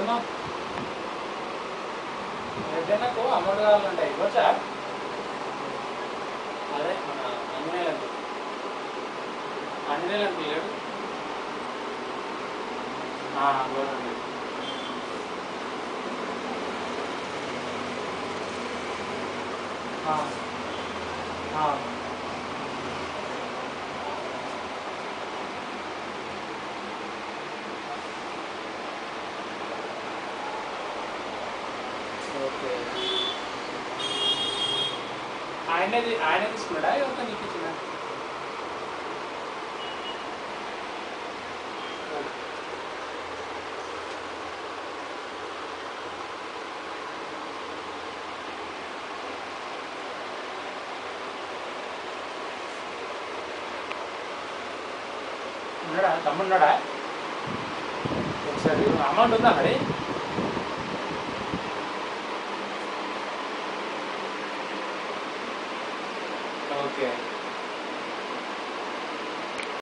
అయితే నాకు అమౌంట్ కావాలంటే ఇవ్వచ్చా? అదే మన ఆంజనేయులకు లేడు. Government okay. ఆయన తీసుకున్నాడా ఎవరితో నీకు ఇచ్చిందా? ఉన్నాడా తమ్మున్నాడా? ఒకసారి అమౌంట్ ఉందా మరి? ఓకే.